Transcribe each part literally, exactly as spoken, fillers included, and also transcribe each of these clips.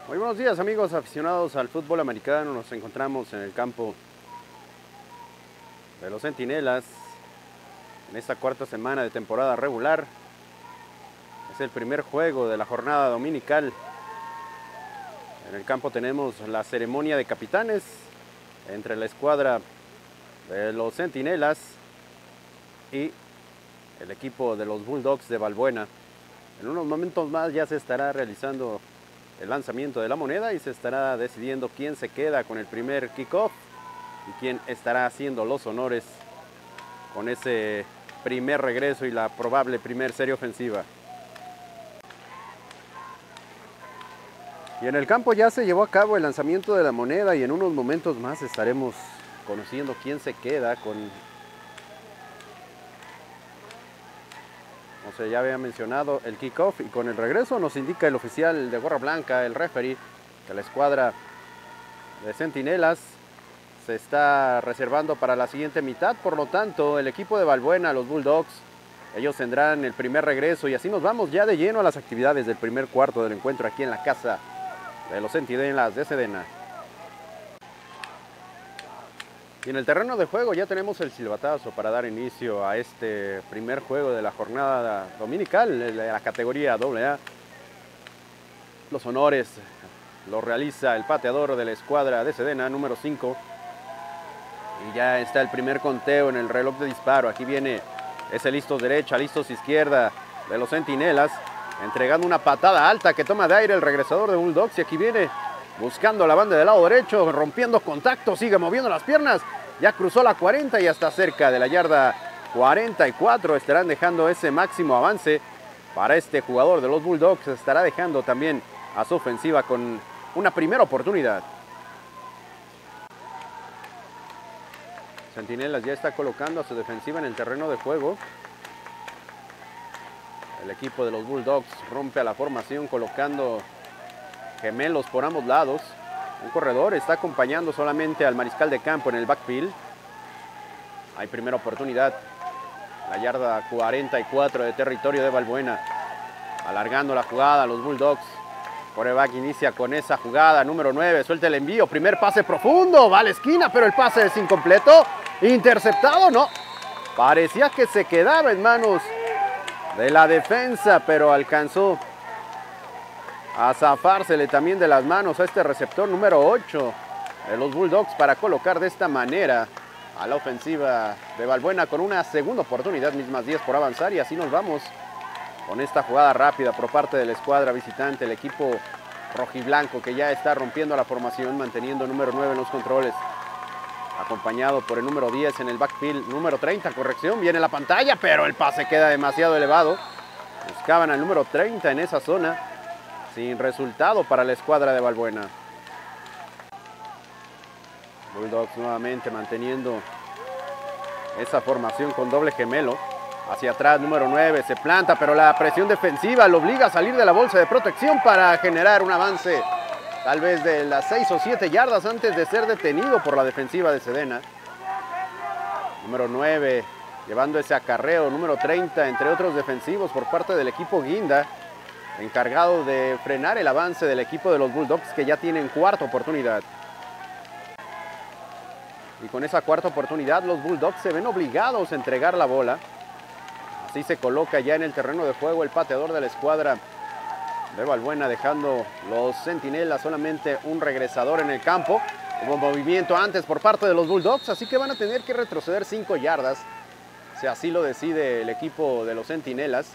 Muy buenos días amigos aficionados al fútbol americano. Nos encontramos en el campo de los Centinelas en esta cuarta semana de temporada regular. Es el primer juego de la jornada dominical. En el campo tenemos la ceremonia de capitanes entre la escuadra de los Centinelas y el equipo de los Bulldogs de Balbuena. En unos momentos más ya se estará realizando el lanzamiento de la moneda y se estará decidiendo quién se queda con el primer kickoff y quién estará haciendo los honores con ese primer regreso y la probable primer serie ofensiva. Y en el campo ya se llevó a cabo el lanzamiento de la moneda y en unos momentos más estaremos conociendo quién se queda con, o sea, ya había mencionado el kickoff, y con el regreso nos indica el oficial de gorra blanca, el referee, que la escuadra de Centinelas se está reservando para la siguiente mitad. Por lo tanto, el equipo de Balbuena, los Bulldogs, ellos tendrán el primer regreso y así nos vamos ya de lleno a las actividades del primer cuarto del encuentro aquí en la casa de los Centinelas de Sedena. Y en el terreno de juego ya tenemos el silbatazo para dar inicio a este primer juego de la jornada dominical de la categoría doble A. Los honores los realiza el pateador de la escuadra de Sedena, número cinco. Y ya está el primer conteo en el reloj de disparo. Aquí viene ese listos derecha, listos izquierda de los Centinelas, entregando una patada alta que toma de aire el regresador de Bulldogs. Y aquí viene buscando la banda del lado derecho, rompiendo contacto, sigue moviendo las piernas. Ya cruzó la cuarenta y hasta cerca de la yarda cuarenta y cuatro. Estarán dejando ese máximo avance para este jugador de los Bulldogs. Estará dejando también a su ofensiva con una primera oportunidad. Centinelas ya está colocando a su defensiva en el terreno de juego. El equipo de los Bulldogs rompe a la formación colocando gemelos por ambos lados. Un corredor está acompañando solamente al mariscal de campo en el backfield. Hay primera oportunidad. La yarda cuarenta y cuatro de territorio de Balbuena. Alargando la jugada los Bulldogs. Quarterback inicia con esa jugada. Número nueve, suelta el envío. Primer pase profundo. Va a la esquina, pero el pase es incompleto. Interceptado, no. Parecía que se quedaba en manos de la defensa, pero alcanzó a zafársele también de las manos a este receptor número ocho de los Bulldogs para colocar de esta manera a la ofensiva de Balbuena con una segunda oportunidad, mismas diez por avanzar, y así nos vamos con esta jugada rápida por parte de la escuadra visitante, el equipo rojiblanco que ya está rompiendo la formación, manteniendo número nueve en los controles, acompañado por el número diez en el backfield, número treinta, corrección, viene la pantalla, pero el pase queda demasiado elevado. Buscaban al número treinta en esa zona, sin resultado para la escuadra de Balbuena. Bulldogs nuevamente manteniendo esa formación con doble gemelo. Hacia atrás, número nueve, se planta, pero la presión defensiva lo obliga a salir de la bolsa de protección para generar un avance tal vez de las seis o siete yardas antes de ser detenido por la defensiva de Sedena. Número nueve, llevando ese acarreo, número treinta, entre otros defensivos por parte del equipo Guinda, encargado de frenar el avance del equipo de los Bulldogs, que ya tienen cuarta oportunidad. Y con esa cuarta oportunidad los Bulldogs se ven obligados a entregar la bola. Así se coloca ya en el terreno de juego el pateador de la escuadra de Balbuena, dejando los Centinelas solamente un regresador en el campo. Hubo movimiento antes por parte de los Bulldogs, así que van a tener que retroceder cinco yardas, si así lo decide el equipo de los Centinelas.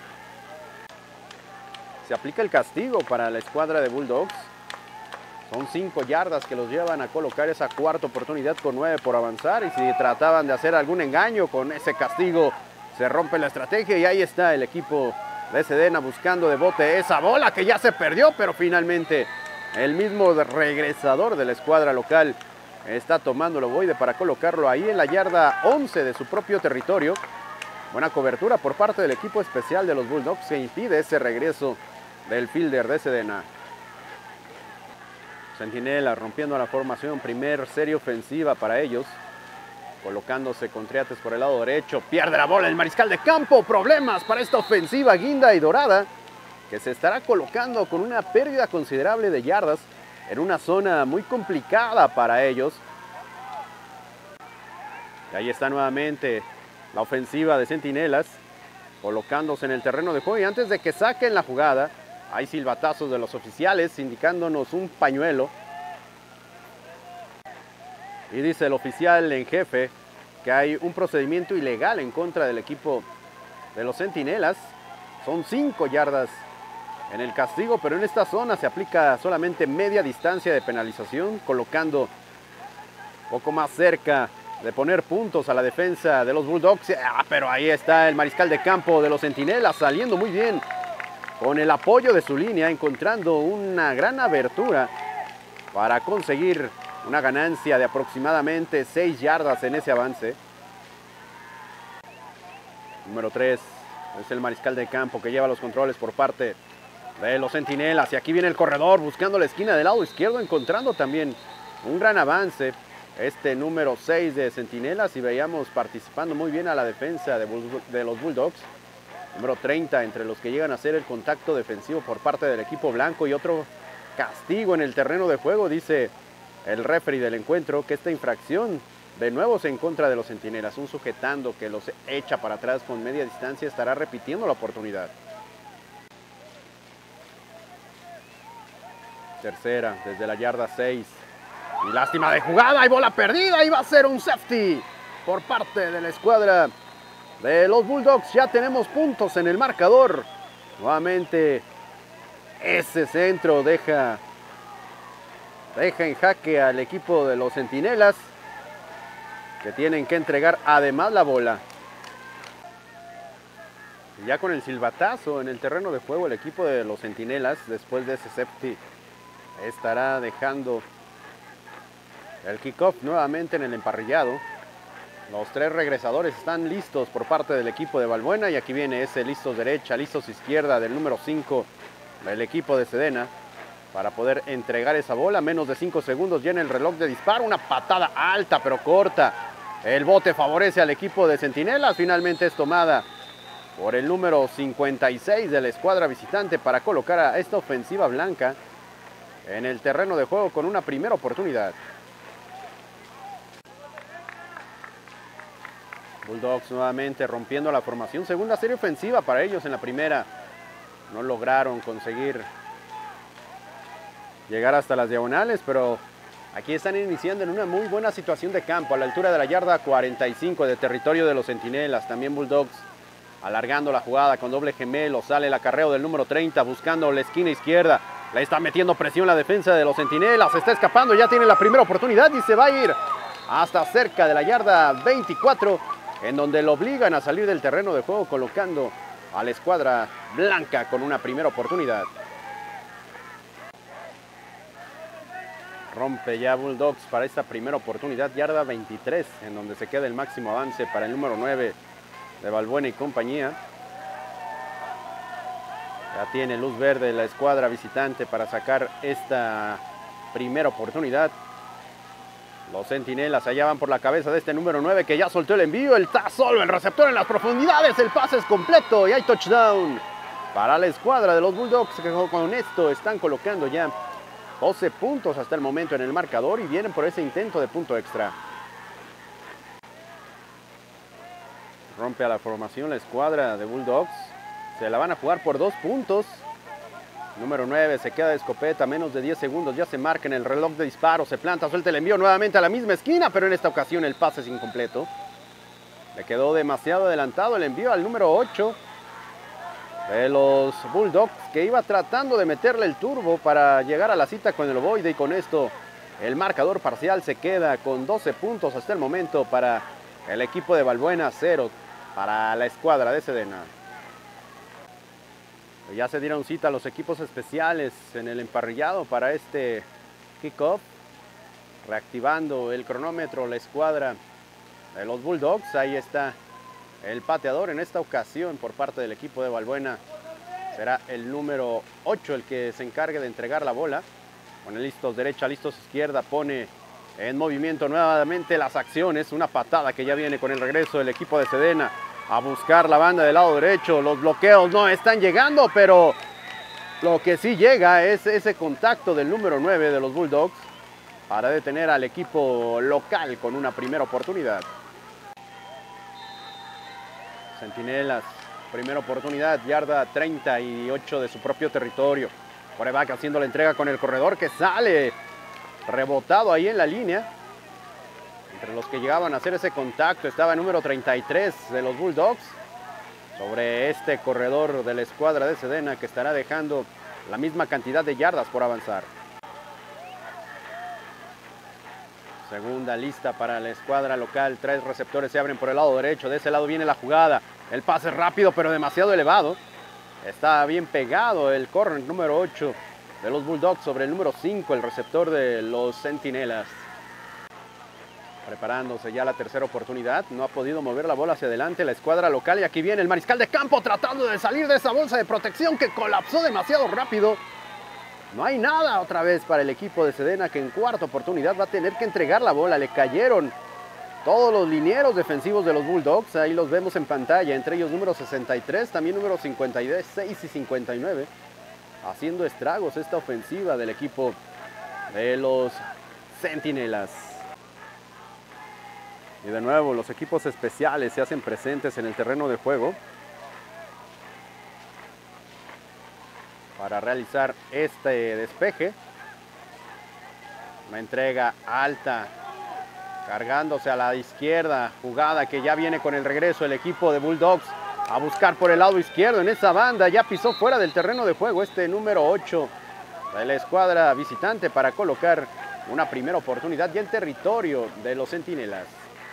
Se aplica el castigo para la escuadra de Bulldogs. Son cinco yardas que los llevan a colocar esa cuarta oportunidad con nueve por avanzar. Y si trataban de hacer algún engaño con ese castigo, se rompe la estrategia. Y ahí está el equipo de Sedena buscando de bote esa bola que ya se perdió. Pero finalmente el mismo regresador de la escuadra local está tomando el ovoide para colocarlo ahí en la yarda once de su propio territorio. Buena cobertura por parte del equipo especial de los Bulldogs que impide ese regreso del fielder de Sedena. Centinelas rompiendo la formación, primer serie ofensiva para ellos, colocándose con Triates por el lado derecho, pierde la bola el mariscal de campo, problemas para esta ofensiva Guinda y Dorada, que se estará colocando con una pérdida considerable de yardas. en una zona muy complicada para ellos. Y ahí está nuevamente la ofensiva de Centinelas, colocándose en el terreno de juego. Y antes de que saquen la jugada, hay silbatazos de los oficiales indicándonos un pañuelo. Y dice el oficial en jefe que hay un procedimiento ilegal en contra del equipo de los Centinelas. Son cinco yardas en el castigo, pero en esta zona se aplica solamente media distancia de penalización, colocando un poco más cerca de poner puntos a la defensa de los Bulldogs. Ah, pero ahí está el mariscal de campo de los Centinelas saliendo muy bien con el apoyo de su línea, encontrando una gran abertura para conseguir una ganancia de aproximadamente seis yardas en ese avance. Número tres es el mariscal de campo que lleva los controles por parte de los Centinelas. Y aquí viene el corredor buscando la esquina del lado izquierdo, encontrando también un gran avance. Este número seis de Centinelas, y veíamos participando muy bien a la defensa de, de los Bulldogs. Número treinta, entre los que llegan a hacer el contacto defensivo por parte del equipo blanco. Y otro castigo en el terreno de juego, dice el referee del encuentro, que esta infracción de nuevo es en contra de los Centinelas. Un sujetando que los echa para atrás con media distancia estará repitiendo la oportunidad. Tercera, desde la yarda seis. Y lástima de jugada, hay bola perdida y va a ser un safety por parte de la escuadra de los Bulldogs. Ya tenemos puntos en el marcador. Nuevamente ese centro deja, deja en jaque al equipo de los Centinelas, que tienen que entregar además la bola. Y ya con el silbatazo en el terreno de juego, el equipo de los Centinelas, después de ese safety, estará dejando el kickoff nuevamente en el emparrillado. Los tres regresadores están listos por parte del equipo de Balbuena. Y aquí viene ese listos derecha, listos izquierda del número cinco del equipo de Sedena, para poder entregar esa bola. Menos de cinco segundos ya en el reloj de disparo. Una patada alta pero corta. El bote favorece al equipo de Centinelas. Finalmente es tomada por el número cincuenta y seis de la escuadra visitante para colocar a esta ofensiva blanca en el terreno de juego con una primera oportunidad. Bulldogs nuevamente rompiendo la formación. Segunda serie ofensiva para ellos en la primera. No lograron conseguir llegar hasta las diagonales, pero aquí están iniciando en una muy buena situación de campo, a la altura de la yarda cuarenta y cinco de territorio de los Centinelas. También Bulldogs alargando la jugada con doble gemelo. Sale el acarreo del número treinta buscando la esquina izquierda. Le está metiendo presión la defensa de los Centinelas. Se está escapando, ya tiene la primera oportunidad y se va a ir hasta cerca de la yarda veinticuatro, en donde lo obligan a salir del terreno de juego, colocando a la escuadra blanca con una primera oportunidad. Rompe ya Bulldogs para esta primera oportunidad, yarda veintitrés, en donde se queda el máximo avance para el número nueve de Balbuena y compañía. Ya tiene luz verde la escuadra visitante para sacar esta primera oportunidad. Los Centinelas allá van por la cabeza de este número nueve, que ya soltó el envío. El está solo el receptor en las profundidades. El pase es completo y hay touchdown para la escuadra de los Bulldogs, que con esto están colocando ya doce puntos hasta el momento en el marcador y vienen por ese intento de punto extra. Rompe a la formación la escuadra de Bulldogs. Se la van a jugar por dos puntos. Número nueve se queda de escopeta, menos de diez segundos, ya se marca en el reloj de disparo, se planta, suelta el envío nuevamente a la misma esquina, pero en esta ocasión el pase es incompleto. Le quedó demasiado adelantado el envío al número ocho de los Bulldogs, que iba tratando de meterle el turbo para llegar a la cita con el ovoide, y con esto el marcador parcial se queda con doce puntos hasta el momento para el equipo de Balbuena, cero para la escuadra de Sedena. Ya se dieron cita los equipos especiales en el emparrillado para este kickoff. Reactivando el cronómetro la escuadra de los Bulldogs. Ahí está el pateador en esta ocasión por parte del equipo de Balbuena. Será el número ocho el que se encargue de entregar la bola. Pone listos derecha, listos izquierda. Pone en movimiento nuevamente las acciones. Una patada que ya viene con el regreso del equipo de Sedena a buscar la banda del lado derecho. Los bloqueos no están llegando, pero Lo que sí llega es ese contacto del número nueve de los Bulldogs para detener al equipo local con una primera oportunidad. Centinelas, primera oportunidad, yarda treinta y ocho de su propio territorio. Quarterback haciendo la entrega con el corredor que sale rebotado ahí en la línea. Entre los que llegaban a hacer ese contacto estaba el número treinta y tres de los Bulldogs sobre este corredor de la escuadra de Sedena, que estará dejando la misma cantidad de yardas por avanzar. Segunda lista para la escuadra local. Tres receptores se abren por el lado derecho. De ese lado viene la jugada. El pase rápido pero demasiado elevado. Está bien pegado el corner número ocho de los Bulldogs sobre el número cinco, el receptor de los Centinelas. Preparándose ya la tercera oportunidad. No ha podido mover la bola hacia adelante la escuadra local. Y aquí viene el mariscal de campo tratando de salir de esa bolsa de protección que colapsó demasiado rápido. No hay nada otra vez para el equipo de Sedena, que en cuarta oportunidad va a tener que entregar la bola. Le cayeron todos los linieros defensivos de los Bulldogs. Ahí los vemos en pantalla. Entre ellos número sesenta y tres, también número cincuenta y seis y cincuenta y nueve. Haciendo estragos esta ofensiva del equipo de los Centinelas. Y de nuevo los equipos especiales se hacen presentes en el terreno de juego para realizar este despeje. Una entrega alta, cargándose a la izquierda. Jugada que ya viene con el regreso el equipo de Bulldogs a buscar por el lado izquierdo en esa banda. Ya pisó fuera del terreno de juego este número ocho de la escuadra visitante para colocar una primera oportunidad ya en territorio de los Centinelas.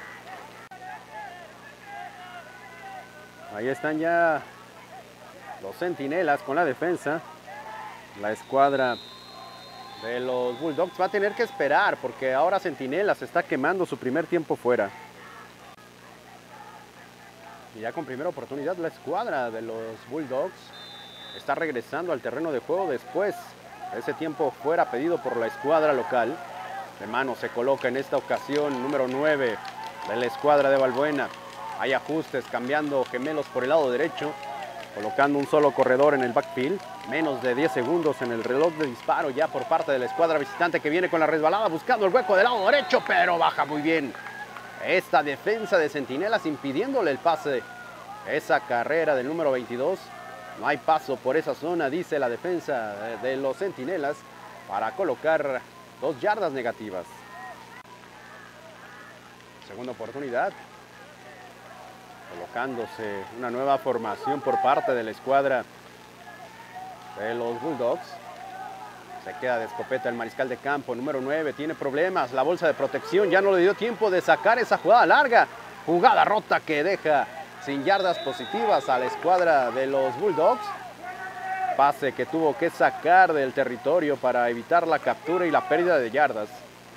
Ahí están ya los Centinelas con la defensa. La escuadra de los Bulldogs va a tener que esperar porque ahora Centinelas está quemando su primer tiempo fuera. Y ya con primera oportunidad la escuadra de los Bulldogs está regresando al terreno de juego después de ese tiempo fuera pedido por la escuadra local. De mano se coloca en esta ocasión número nueve de la escuadra de Balbuena. Hay ajustes, cambiando gemelos por el lado derecho, colocando un solo corredor en el backfield. Menos de diez segundos en el reloj de disparo ya por parte de la escuadra visitante, que viene con la resbalada buscando el hueco del lado derecho, pero baja muy bien esta defensa de Centinelas impidiéndole el pase. Esa carrera del número veintidós. No hay paso por esa zona, dice la defensa de los Centinelas, para colocar dos yardas negativas. Segunda oportunidad. Colocándose una nueva formación por parte de la escuadra de los Bulldogs. Se queda de escopeta el mariscal de campo, número nueve, tiene problemas. La bolsa de protección ya no le dio tiempo de sacar esa jugada larga. Jugada rota que deja sin yardas positivas a la escuadra de los Bulldogs. Pase que tuvo que sacar del territorio para evitar la captura y la pérdida de yardas.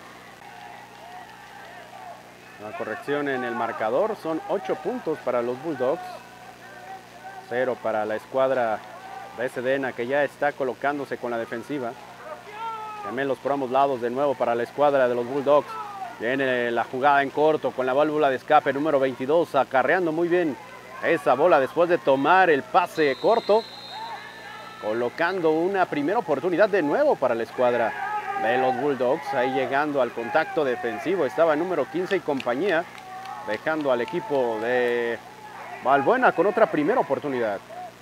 La corrección en el marcador, son ocho puntos para los Bulldogs, cero para la escuadra de Sedena, que ya está colocándose con la defensiva. Gemelos por ambos lados de nuevo para la escuadra de los Bulldogs. Viene la jugada en corto con la válvula de escape número veintidós, acarreando muy bien esa bola después de tomar el pase corto, colocando una primera oportunidad de nuevo para la escuadra de los Bulldogs. Ahí llegando al contacto defensivo estaba el número quince y compañía, dejando al equipo de Balbuena con otra primera oportunidad.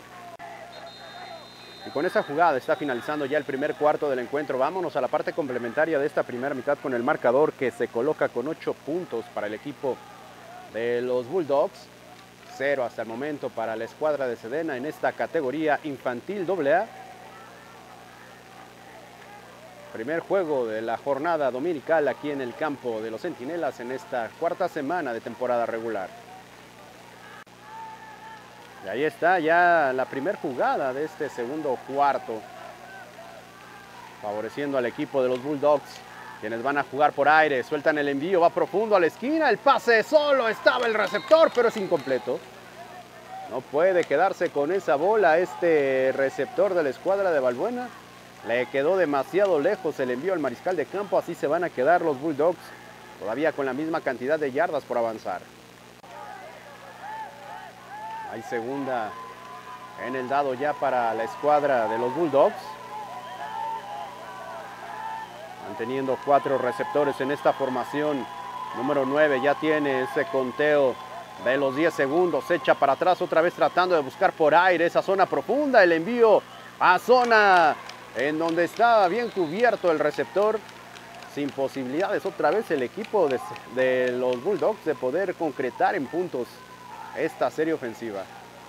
Y con esa jugada está finalizando ya el primer cuarto del encuentro. Vámonos a la parte complementaria de esta primera mitad con el marcador que se coloca con ocho puntos para el equipo de los Bulldogs, cero hasta el momento para la escuadra de Sedena en esta categoría infantil doble A. Primer juego de la jornada dominical aquí en el campo de los Centinelas en esta cuarta semana de temporada regular. Y ahí está ya la primera jugada de este segundo cuarto, favoreciendo al equipo de los Bulldogs, quienes van a jugar por aire. Sueltan el envío, va profundo a la esquina, el pase solo, estaba el receptor, pero es incompleto. No puede quedarse con esa bola este receptor de la escuadra de Balbuena. Le quedó demasiado lejos el envío al mariscal de campo, así se van a quedar los Bulldogs, todavía con la misma cantidad de yardas por avanzar. Hay segunda en el dado ya para la escuadra de los Bulldogs. Manteniendo cuatro receptores en esta formación. Número nueve ya tiene ese conteo de los diez segundos. Se echa para atrás otra vez tratando de buscar por aire esa zona profunda. El envío a zona en donde estaba bien cubierto el receptor. Sin posibilidades otra vez el equipo de, de los Bulldogs de poder concretar en puntos esta serie ofensiva.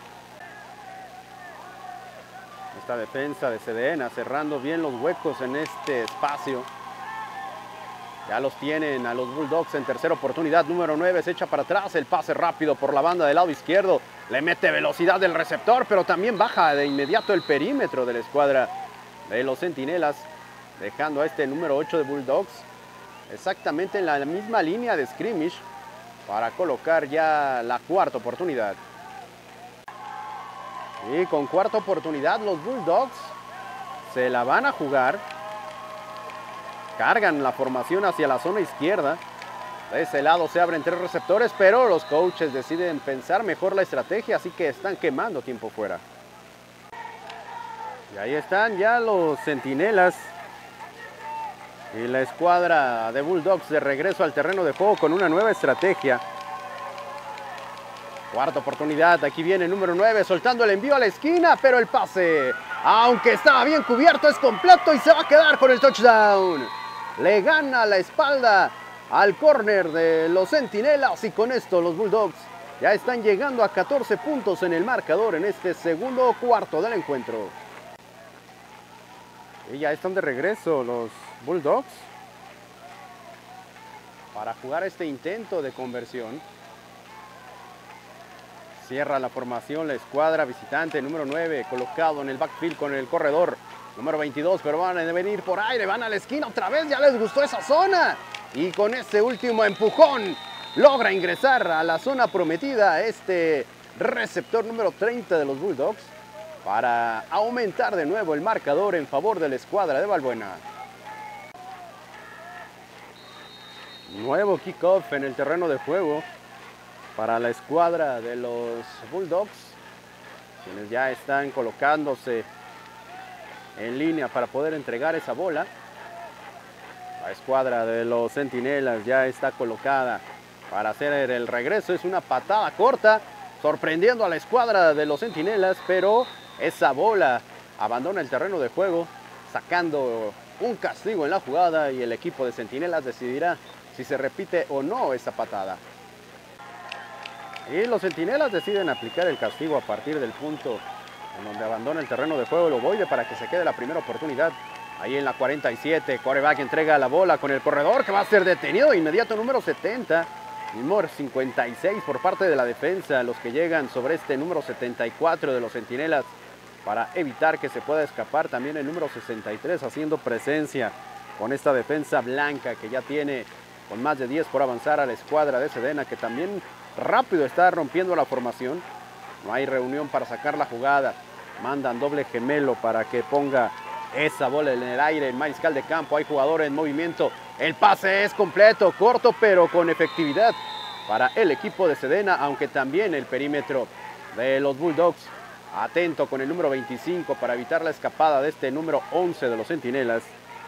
Esta defensa de Sedena cerrando bien los huecos en este espacio. Ya los tienen a los Bulldogs en tercera oportunidad. Número nueve se echa para atrás. El pase rápido por la banda del lado izquierdo. Le mete velocidad del receptor, pero también baja de inmediato el perímetro de la escuadra de los Centinelas, dejando a este número ocho de Bulldogs exactamente en la misma línea de scrimmage para colocar ya la cuarta oportunidad. Y con cuarta oportunidad los Bulldogs se la van a jugar. Cargan la formación hacia la zona izquierda. De ese lado se abren tres receptores, pero los coaches deciden pensar mejor la estrategia, así que están quemando tiempo fuera. Y ahí están ya los Centinelas y la escuadra de Bulldogs de regreso al terreno de juego con una nueva estrategia. Cuarta oportunidad, aquí viene el número nueve soltando el envío a la esquina, pero el pase, aunque estaba bien cubierto, es completo y se va a quedar con el touchdown. Le gana la espalda al córner de los Centinelas y con esto los Bulldogs ya están llegando a catorce puntos en el marcador en este segundo cuarto del encuentro. Y ya están de regreso los Bulldogs para jugar este intento de conversión. Cierra la formación la escuadra visitante número nueve, colocado en el backfield con el corredor número veintidós, pero van a venir por aire, van a la esquina otra vez, ya les gustó esa zona. Y con ese último empujón logra ingresar a la zona prometida este receptor número treinta de los Bulldogs para aumentar de nuevo el marcador en favor de la escuadra de Balbuena. Nuevo kickoff en el terreno de juego para la escuadra de los Bulldogs, quienes ya están colocándose en línea para poder entregar esa bola. La escuadra de los Centinelas ya está colocada para hacer el regreso. Es una patada corta, sorprendiendo a la escuadra de los Centinelas, pero esa bola abandona el terreno de juego, sacando un castigo en la jugada, y el equipo de Centinelas decidirá si se repite o no esa patada. Y los Centinelas deciden aplicar el castigo a partir del punto en donde abandona el terreno de juego el ovoide para que se quede la primera oportunidad. Ahí en la cuarenta y siete, quarterback entrega la bola con el corredor que va a ser detenido de inmediato, número setenta. Número cincuenta y seis por parte de la defensa, los que llegan sobre este número setenta y cuatro de los Centinelas para evitar que se pueda escapar. También el número sesenta y tres haciendo presencia con esta defensa blanca que ya tiene con más de diez por avanzar a la escuadra de Sedena, que también rápido está rompiendo la formación. No hay reunión para sacar la jugada. Mandan doble gemelo para que ponga esa bola en el aire. El mariscal de campo, hay jugadores en movimiento. El pase es completo, corto, pero con efectividad para el equipo de Sedena, aunque también el perímetro de los Bulldogs atento con el número veinticinco para evitar la escapada de este número once de los Centinelas.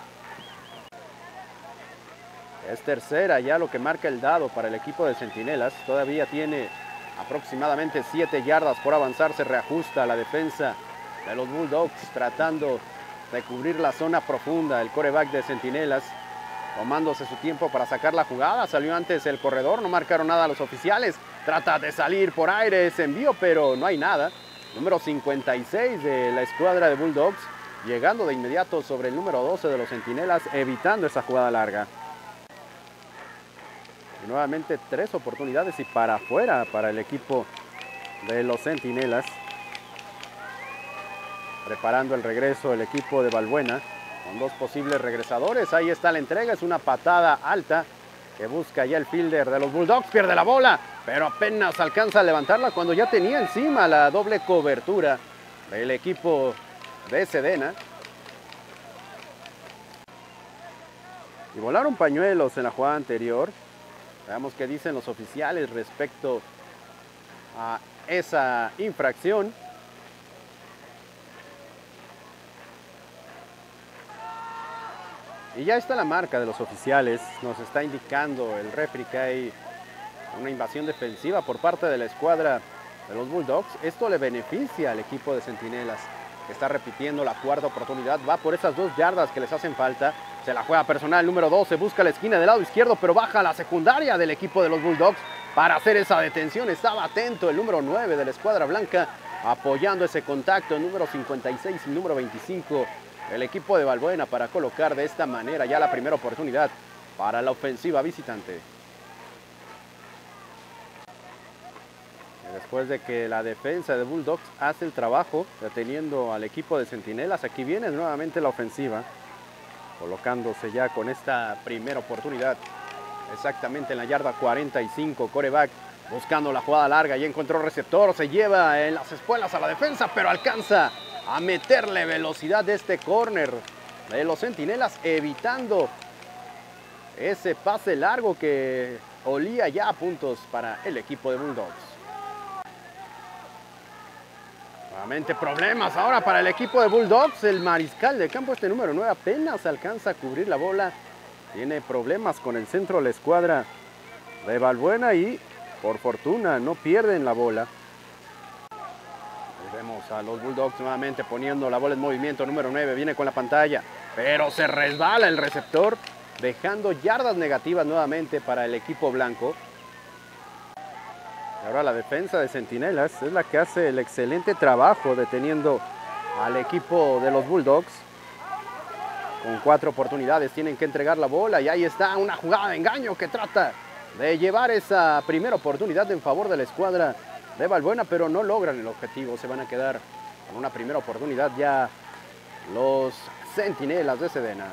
Es tercera ya lo que marca el dado para el equipo de Centinelas. Todavía tiene aproximadamente siete yardas por avanzar. Se reajusta la defensa de los Bulldogs tratando de cubrir la zona profunda. El quarterback de Centinelas tomándose su tiempo para sacar la jugada. Salió antes el corredor, no marcaron nada a los oficiales. Trata de salir por aire ese envío, pero no hay nada. Número cincuenta y seis de la escuadra de Bulldogs llegando de inmediato sobre el número doce de los Centinelas, evitando esa jugada larga. Y nuevamente tres oportunidades y para afuera para el equipo de los Centinelas. Preparando el regreso el equipo de Balbuena con dos posibles regresadores. Ahí está la entrega, es una patada alta que busca ya el fielder de los Bulldogs. Pierde la bola, pero apenas alcanza a levantarla cuando ya tenía encima la doble cobertura del equipo de Sedena. Y volaron pañuelos en la jugada anterior. Veamos qué dicen los oficiales respecto a esa infracción. Y ya está la marca de los oficiales, nos está indicando el referee que hay una invasión defensiva por parte de la escuadra de los Bulldogs. Esto le beneficia al equipo de Centinelas, que está repitiendo la cuarta oportunidad. Va por esas dos yardas que les hacen falta. Se la juega personal, número doce, busca la esquina del lado izquierdo, pero baja la secundaria del equipo de los Bulldogs para hacer esa detención. Estaba atento el número nueve de la escuadra blanca, apoyando ese contacto, el número cincuenta y seis y número veinticinco. El equipo de Balbuena para colocar de esta manera ya la primera oportunidad para la ofensiva visitante. Después de que la defensa de Bulldogs hace el trabajo deteniendo al equipo de Centinelas, aquí viene nuevamente la ofensiva, colocándose ya con esta primera oportunidad exactamente en la yarda cuarenta y cinco. Coreback buscando la jugada larga, y encontró receptor, se lleva en las espuelas a la defensa, pero alcanza a meterle velocidad de este córner de los Centinelas, evitando ese pase largo que olía ya a puntos para el equipo de Bulldogs. Nuevamente problemas ahora para el equipo de Bulldogs. El mariscal de campo, este número nueve, apenas alcanza a cubrir la bola. Tiene problemas con el centro de la escuadra de Balbuena y por fortuna no pierden la bola. Ahí vemos a los Bulldogs nuevamente poniendo la bola en movimiento. Número nueve viene con la pantalla, pero se resbala el receptor, dejando yardas negativas nuevamente para el equipo blanco. Ahora la defensa de Centinelas es la que hace el excelente trabajo deteniendo al equipo de los Bulldogs. Con cuatro oportunidades tienen que entregar la bola, y ahí está una jugada de engaño que trata de llevar esa primera oportunidad en favor de la escuadra de Balbuena, pero no logran el objetivo. Se van a quedar con una primera oportunidad ya los Centinelas de Sedena.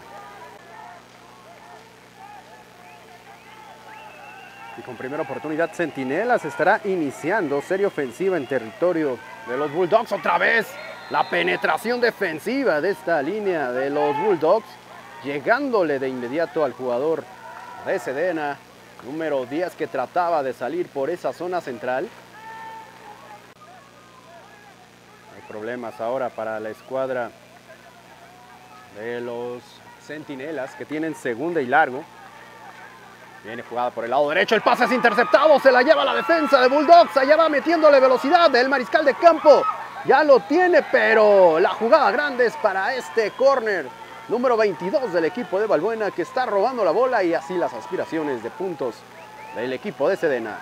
Y con primera oportunidad Centinelas estará iniciando serie ofensiva en territorio de los Bulldogs. Otra vez la penetración defensiva de esta línea de los Bulldogs, llegándole de inmediato al jugador de Sedena, número diez, que trataba de salir por esa zona central. Hay problemas ahora para la escuadra de los Centinelas, que tienen segunda y largo. Viene jugada por el lado derecho, el pase es interceptado, se la lleva la defensa de Bulldogs, allá va metiéndole velocidad el mariscal de campo, ya lo tiene, pero la jugada grande es para este córner, número veintidós del equipo de Balbuena, que está robando la bola, y así las aspiraciones de puntos del equipo de Sedena.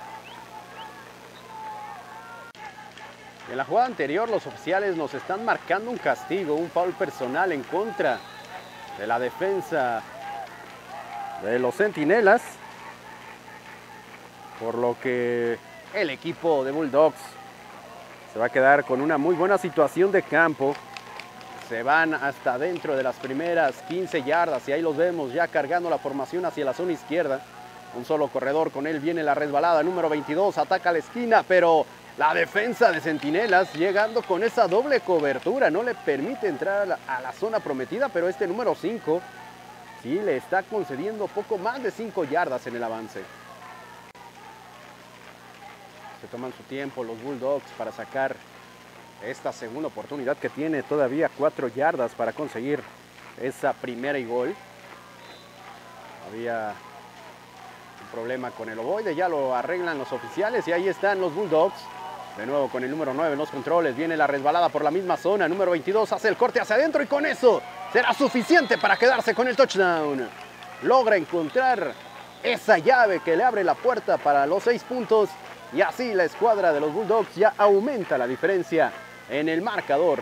En la jugada anterior los oficiales nos están marcando un castigo, un foul personal en contra de la defensa de los Centinelas, por lo que el equipo de Bulldogs se va a quedar con una muy buena situación de campo. Se van hasta dentro de las primeras quince yardas, y ahí los vemos ya cargando la formación hacia la zona izquierda. Un solo corredor, con él viene la resbalada, número veintidós, ataca a la esquina, pero la defensa de Centinelas llegando con esa doble cobertura, no le permite entrar a la, a la zona prometida, pero este número cinco sí le está concediendo poco más de cinco yardas en el avance. Se toman su tiempo los Bulldogs para sacar esta segunda oportunidad, que tiene todavía cuatro yardas para conseguir esa primera y gol. Había un problema con el ovoide, ya lo arreglan los oficiales, y ahí están los Bulldogs. De nuevo con el número nueve en los controles, viene la resbalada por la misma zona, número veintidós hace el corte hacia adentro, y con eso será suficiente para quedarse con el touchdown. Logra encontrar esa llave que le abre la puerta para los seis puntos, y así la escuadra de los Bulldogs ya aumenta la diferencia en el marcador.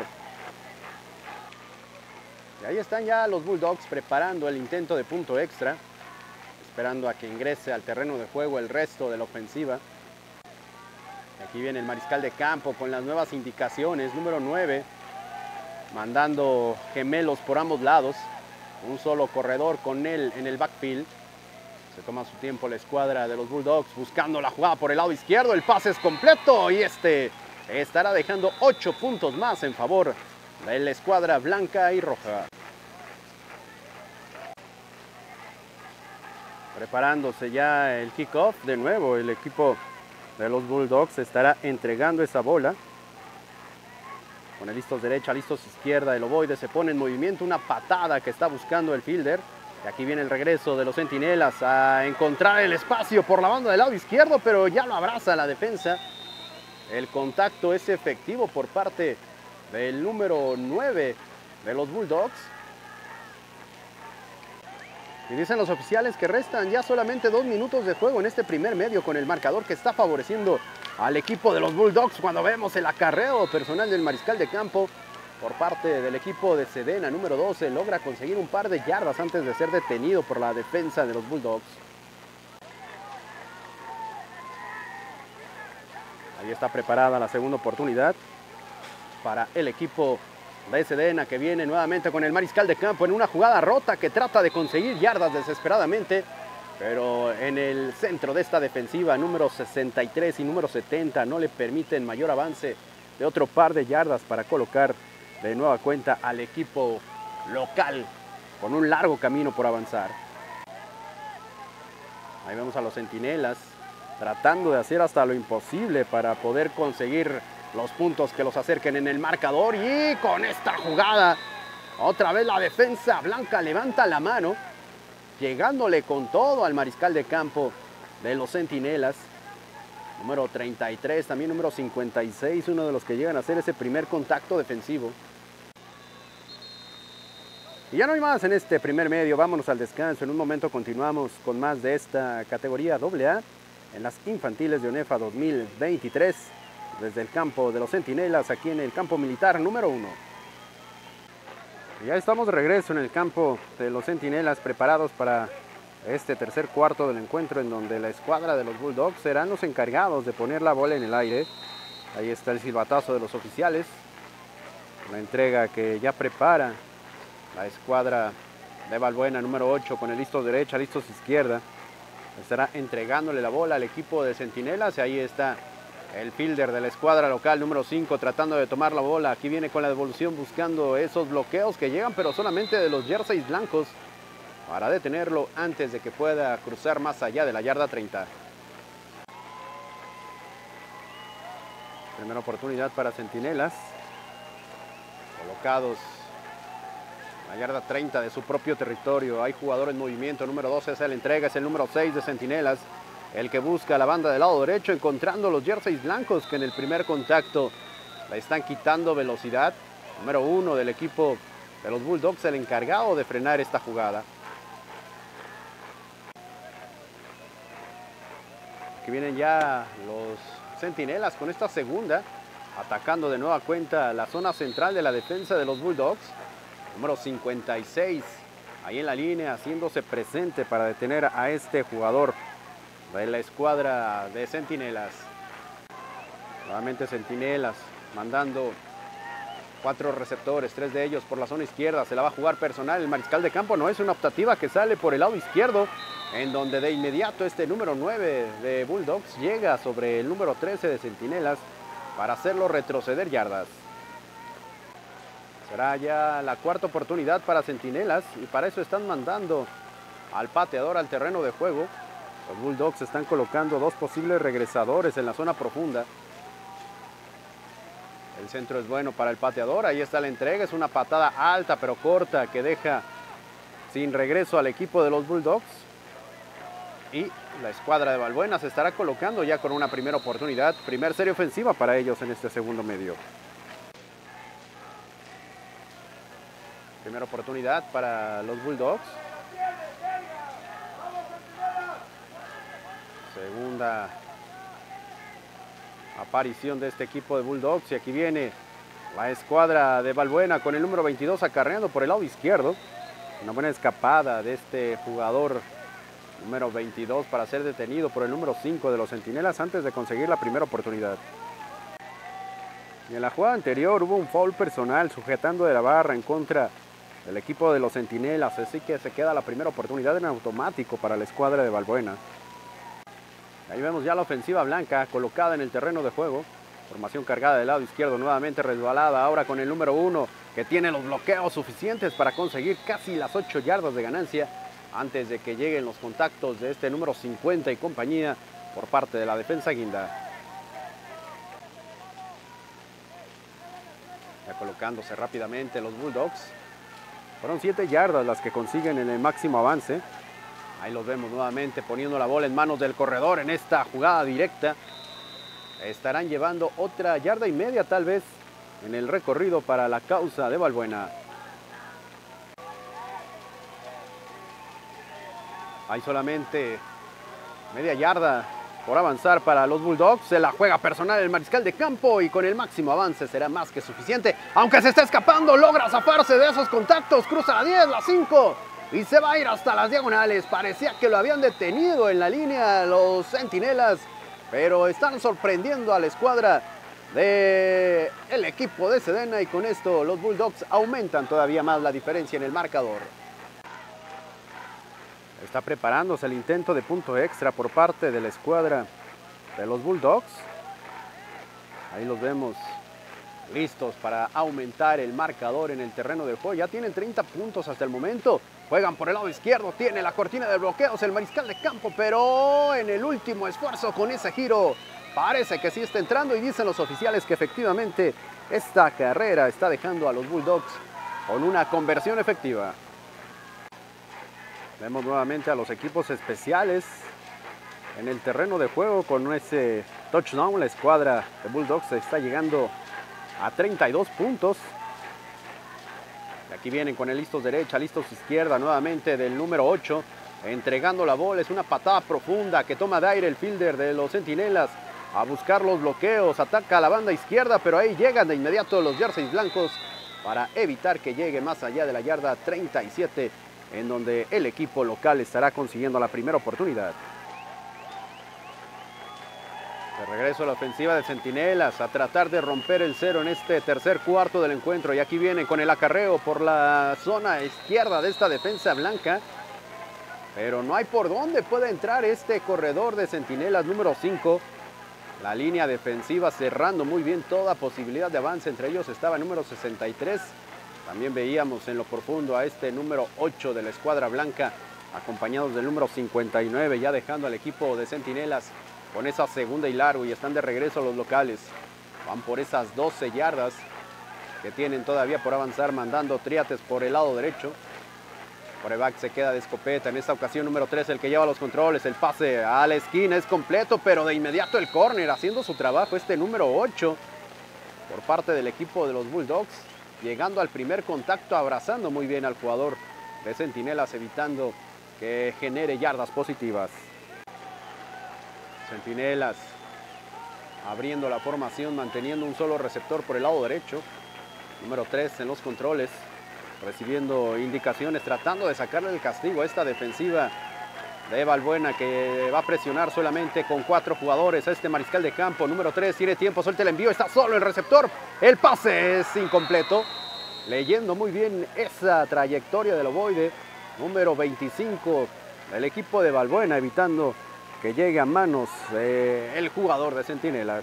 Y ahí están ya los Bulldogs preparando el intento de punto extra, esperando a que ingrese al terreno de juego el resto de la ofensiva. Aquí viene el mariscal de campo con las nuevas indicaciones, número nueve, mandando gemelos por ambos lados, un solo corredor con él en el backfield. Se toma su tiempo la escuadra de los Bulldogs buscando la jugada por el lado izquierdo, el pase es completo, y este estará dejando ocho puntos más en favor de la escuadra blanca y roja. Preparándose ya el kickoff, de nuevo el equipo de los Bulldogs estará entregando esa bola. con el listos derecha, listos izquierda, el ovoide se pone en movimiento, una patada que está buscando el fielder. Y aquí viene el regreso de los centinelas a encontrar el espacio por la banda del lado izquierdo, pero ya lo abraza la defensa. El contacto es efectivo por parte del número nueve de los Bulldogs. Y dicen los oficiales que restan ya solamente dos minutos de juego en este primer medio, con el marcador que está favoreciendo al equipo de los Bulldogs, cuando vemos el acarreo personal del mariscal de campo por parte del equipo de Sedena. Número doce logra conseguir un par de yardas antes de ser detenido por la defensa de los Bulldogs. Ahí está preparada la segunda oportunidad para el equipo de Sedena, que viene nuevamente con el mariscal de campo en una jugada rota que trata de conseguir yardas desesperadamente, pero en el centro de esta defensiva, número sesenta y tres y número setenta no le permiten mayor avance de otro par de yardas para colocar de nueva cuenta al equipo local con un largo camino por avanzar. Ahí vemos a los centinelas tratando de hacer hasta lo imposible para poder conseguir los puntos que los acerquen en el marcador. Y con esta jugada, otra vez la defensa blanca levanta la mano, llegándole con todo al mariscal de campo de los centinelas. Número treinta y tres, también número cincuenta y seis, uno de los que llegan a hacer ese primer contacto defensivo. Y ya no hay más en este primer medio, vámonos al descanso. En un momento continuamos con más de esta categoría doble A en las infantiles de ONEFA dos mil veintitrés. Desde el campo de los centinelas, aquí en el campo militar número uno. Ya estamos de regreso en el campo de los centinelas, preparados para este tercer cuarto del encuentro, en donde la escuadra de los Bulldogs serán los encargados de poner la bola en el aire. Ahí está el silbatazo de los oficiales, la entrega que ya prepara la escuadra de Balbuena número ocho con el listos derecha, listos izquierda. Estará entregándole la bola al equipo de centinelas. Y ahí está el fielder de la escuadra local número cinco tratando de tomar la bola. Aquí viene con la devolución buscando esos bloqueos que llegan, pero solamente de los jerseys blancos, para detenerlo antes de que pueda cruzar más allá de la yarda treinta. Primera oportunidad para centinelas, colocados a la yarda treinta de su propio territorio. Hay jugador en movimiento, número doce es la entrega, es el número seis de centinelas, el que busca la banda del lado derecho, encontrando los jerseys blancos que en el primer contacto le están quitando velocidad. Número uno del equipo de los Bulldogs, el encargado de frenar esta jugada. Aquí vienen ya los centinelas con esta segunda, atacando de nueva cuenta la zona central de la defensa de los Bulldogs. Número cincuenta y seis, ahí en la línea, haciéndose presente para detener a este jugador de la escuadra de centinelas. Nuevamente centinelas mandando cuatro receptores, tres de ellos por la zona izquierda. Se la va a jugar personal el mariscal de campo. No es una optativa que sale por el lado izquierdo, en donde de inmediato este número nueve de Bulldogs llega sobre el número trece de centinelas para hacerlo retroceder yardas. Será ya la cuarta oportunidad para centinelas, y para eso están mandando al pateador al terreno de juego. Los Bulldogs están colocando dos posibles regresadores en la zona profunda. El centro es bueno para el pateador. Ahí está la entrega. Es una patada alta pero corta que deja sin regreso al equipo de los Bulldogs. Y la escuadra de Balbuena se estará colocando ya con una primera oportunidad. Primer serie ofensiva para ellos en este segundo medio. Primera oportunidad para los Bulldogs. Segunda aparición de este equipo de Bulldogs. Y aquí viene la escuadra de Balbuena con el número veintidós acarreando por el lado izquierdo. Una buena escapada de este jugador número veintidós para ser detenido por el número cinco de los centinelas antes de conseguir la primera oportunidad. Y en la jugada anterior hubo un foul personal sujetando de la barra en contra del equipo de los centinelas, así que se queda la primera oportunidad en automático para la escuadra de Balbuena. Ahí vemos ya la ofensiva blanca colocada en el terreno de juego. Formación cargada del lado izquierdo, nuevamente resbalada ahora con el número uno, que tiene los bloqueos suficientes para conseguir casi las ocho yardas de ganancia antes de que lleguen los contactos de este número cincuenta y compañía por parte de la defensa guinda. Ya colocándose rápidamente los Bulldogs. Fueron siete yardas las que consiguen en el máximo avance. Ahí los vemos nuevamente poniendo la bola en manos del corredor en esta jugada directa. Estarán llevando otra yarda y media tal vez en el recorrido para la causa de Balbuena. Hay solamente media yarda por avanzar para los Bulldogs. Se la juega personal el mariscal de campo y con el máximo avance será más que suficiente. Aunque se está escapando, logra zafarse de esos contactos. Cruza la diez, la cinco y se va a ir hasta las diagonales. Parecía que lo habían detenido en la línea los Centinelas, pero están sorprendiendo a la escuadra del equipo de Sedena y con esto los Bulldogs aumentan todavía más la diferencia en el marcador. Está preparándose el intento de punto extra por parte de la escuadra de los Bulldogs. Ahí los vemos listos para aumentar el marcador en el terreno de juego. Ya tienen treinta puntos hasta el momento. Juegan por el lado izquierdo, tiene la cortina de bloqueos el mariscal de campo, pero en el último esfuerzo con ese giro parece que sí está entrando y dicen los oficiales que efectivamente esta carrera está dejando a los Bulldogs con una conversión efectiva. Vemos nuevamente a los equipos especiales en el terreno de juego con ese touchdown. La escuadra de Bulldogs está llegando a treinta y dos puntos. Y aquí vienen con el listos derecha, listos izquierda nuevamente del número ocho. Entregando la bola, es una patada profunda que toma de aire el fielder de los Centinelas a buscar los bloqueos. Ataca a la banda izquierda, pero ahí llegan de inmediato los jerseys blancos para evitar que llegue más allá de la yarda treinta y siete, en donde el equipo local estará consiguiendo la primera oportunidad. De regreso a la ofensiva de Centinelas a tratar de romper el cero en este tercer cuarto del encuentro. Y aquí vienen con el acarreo por la zona izquierda de esta defensa blanca. Pero no hay por dónde puede entrar este corredor de Centinelas número cinco. La línea defensiva cerrando muy bien toda posibilidad de avance. Entre ellos estaba el número sesenta y tres. También veíamos en lo profundo a este número ocho de la escuadra blanca, acompañados del número cincuenta y nueve, ya dejando al equipo de Centinelas con esa segunda y largo, y están de regreso los locales. Van por esas doce yardas que tienen todavía por avanzar, mandando Triates por el lado derecho. Coreback se queda de escopeta, en esta ocasión número tres el que lleva los controles. El pase a la esquina es completo, pero de inmediato el córner haciendo su trabajo, este número ocho por parte del equipo de los Bulldogs, llegando al primer contacto, abrazando muy bien al jugador de Centinelas, evitando que genere yardas positivas. Centinelas abriendo la formación, manteniendo un solo receptor por el lado derecho. Número tres en los controles, recibiendo indicaciones, tratando de sacarle el castigo a esta defensiva de Balbuena, que va a presionar solamente con cuatro jugadores a este mariscal de campo. Número tres tiene tiempo, suelta el envío, está solo el receptor. El pase es incompleto. Leyendo muy bien esa trayectoria del ovoide. Número veinticinco del equipo de Balbuena, evitando que llegue a manos del jugador de Centinelas.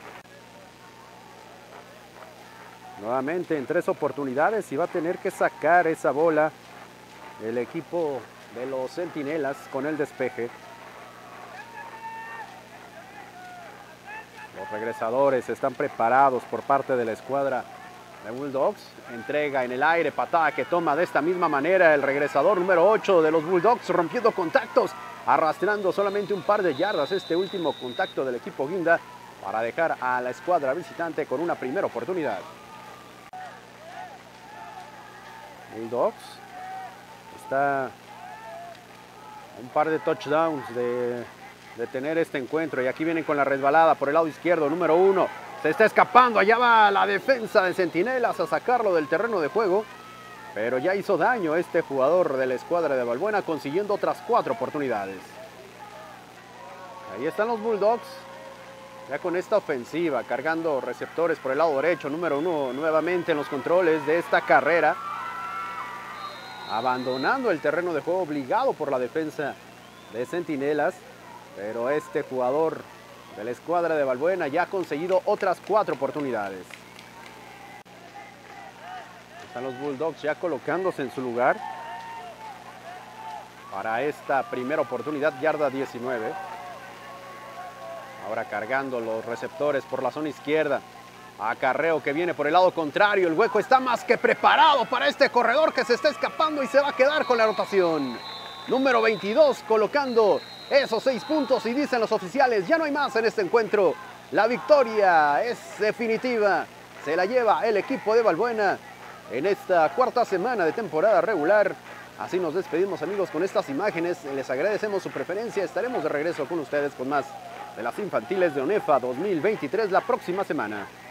Nuevamente en tres oportunidades y va a tener que sacar esa bola el equipo de los Centinelas con el despeje. Los regresadores están preparados por parte de la escuadra de Bulldogs. Entrega en el aire, patada que toma de esta misma manera el regresador número ocho de los Bulldogs, rompiendo contactos, arrastrando solamente un par de yardas este último contacto del equipo guinda para dejar a la escuadra visitante con una primera oportunidad. Bulldogs está un par de touchdowns de, de tener este encuentro, y aquí vienen con la resbalada por el lado izquierdo. Número uno se está escapando, allá va la defensa de Centinelas a sacarlo del terreno de juego, pero ya hizo daño este jugador de la escuadra de Balbuena, consiguiendo otras cuatro oportunidades. Ahí están los Bulldogs ya con esta ofensiva, cargando receptores por el lado derecho. Número uno nuevamente en los controles de esta carrera, abandonando el terreno de juego, obligado por la defensa de Centinelas, pero este jugador de la escuadra de Balbuena ya ha conseguido otras cuatro oportunidades. Están los Bulldogs ya colocándose en su lugar para esta primera oportunidad, yarda diecinueve. Ahora cargando los receptores por la zona izquierda. Acarreo que viene por el lado contrario. El hueco está más que preparado para este corredor que se está escapando y se va a quedar con la anotación. Número veintidós colocando esos seis puntos y dicen los oficiales, ya no hay más en este encuentro. La victoria es definitiva. Se la lleva el equipo de Valbuena en esta cuarta semana de temporada regular. Así nos despedimos, amigos, con estas imágenes. Les agradecemos su preferencia. Estaremos de regreso con ustedes con más de las infantiles de ONEFA dos mil veintitrés la próxima semana.